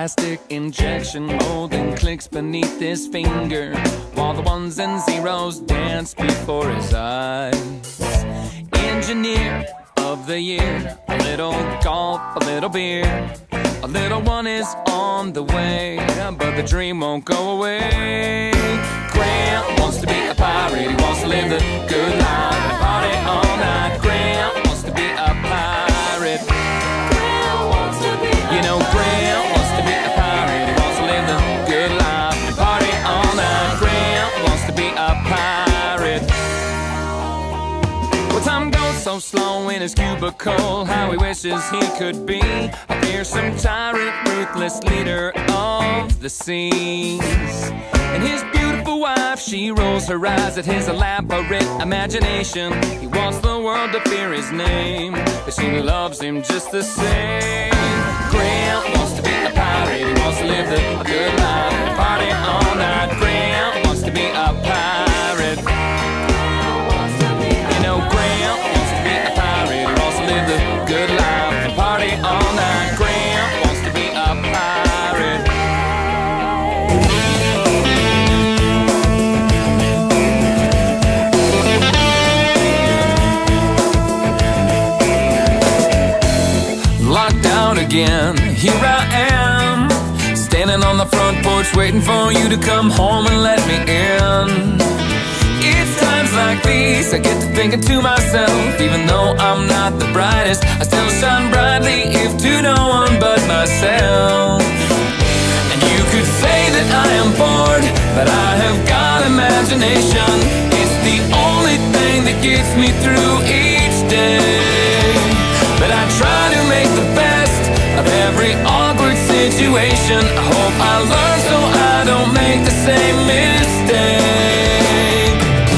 plastic injection molding clicks beneath his finger, while the ones and zeros dance before his eyes. Engineer of the year, a little golf, a little beer. A little one is on the way, but the dream won't go away. Grant wants to be a pirate, he wants to live the good life and party all night. Grant wants to be a pirate. Grant wants to be you know, Grant wants to be a pirate, he wants to live the good life and party all night. Grant wants to be a pirate. Well, time goes so slow in his cubicle, how he wishes he could be a fearsome tyrant, ruthless leader of the seas. And his beautiful wife, she rolls her eyes at his elaborate imagination. He wants the world to fear his name, but she loves him just the same. Grant wants to be a pirate, he wants to live the good life and party all night. Grant wants to be a pirate. You know, Grant wants to be a pirate, he wants to live the good life and party all night. Grant wants to be a pirate. Locked out again, here I am, standing on the front porch waiting for you to come home and let me in. It's times like these I get to thinking to myself, even though I'm not the brightest, I still shine brightly if to no one but myself. And you could say that I am bored, but I have got imagination. It's the only thing that gets me through each day. But I try to make the best of every awkward situation. I hope I learn so I don't make the same mistake.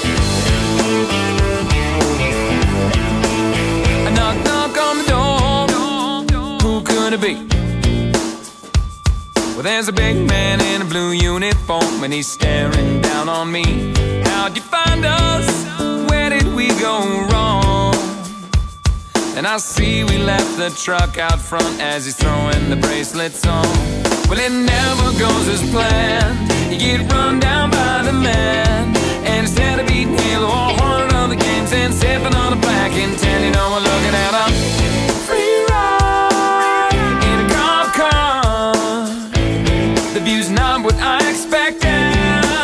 I knock, knock on the door. Who could it be? Well, there's a big man in a blue uniform, and he's staring down on me. How'd you find us? Where did we go wrong? And I see we left the truck out front as he's throwing the bracelets on. Well, it never goes as planned. You get run down by the man, and instead of eating Halo or 100 other games and sipping on a black and tan, you know we're looking at a free ride in a cop car. The view's not what I expected.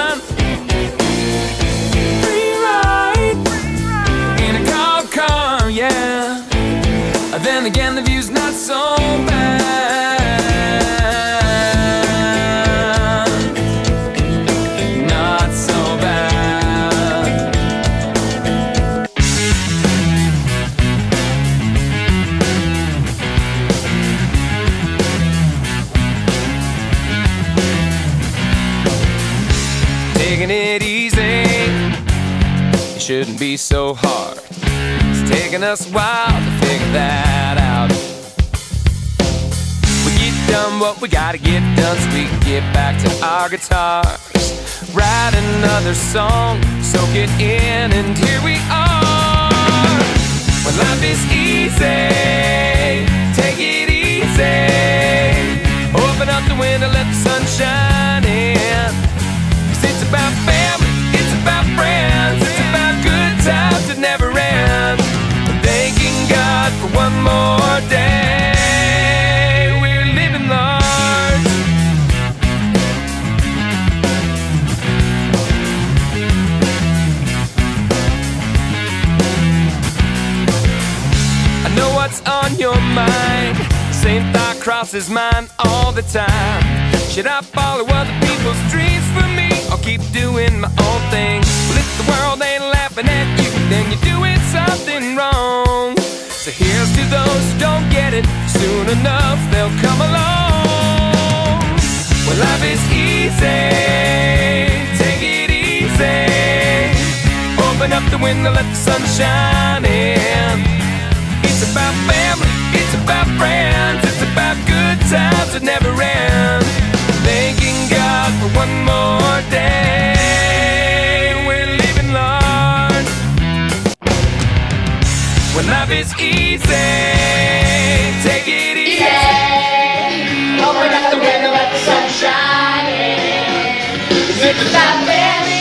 Free ride in a cop car, yeah. Then again, the view's not so bad. Not so bad. Taking it easy, it shouldn't be so hard. It's taking us a while to figure that out. We get done what we gotta get done so we can get back to our guitars, write another song, soak it in, and here we are. When life is easy, take it easy. Open up the window, let the sun shine in. 'Cause it's about family, it's about friends, it's about good times that never end. Thanking God for one more day. We're living large. I know what's on your mind. Same thought crosses mine all the time. Should I follow other people's dreams for me, or keep doing my own thing? Well, if the world ain't laughing at you, then you're doing something wrong. So here's to those who don't get it. Soon enough they'll come along. Well, life is easy, take it easy. Open up the window, let the sun shine in. It's about family, it's about friends, it's about good times that never end. Thanking God for one more day. We're living large. When life is easy, take it easy. Open up the window. It's that very